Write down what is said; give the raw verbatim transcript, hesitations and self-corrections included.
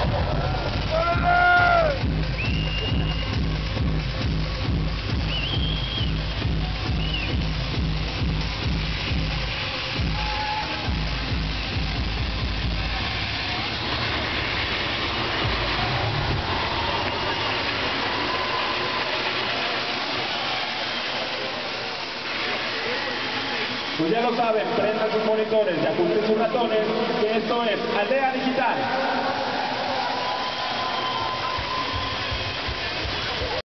Pues ya lo saben, prendan sus monitores y ajusten sus ratones, que esto es Aldea Digital.